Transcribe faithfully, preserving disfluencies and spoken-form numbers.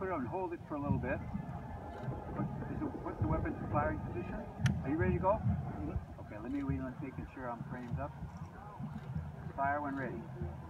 put it on, hold it for a little bit. Put, is it, put the weapons in firing position. Are you ready to go? Mm-hmm. Okay, let me wheel and making sure I'm framed up. Fire when ready.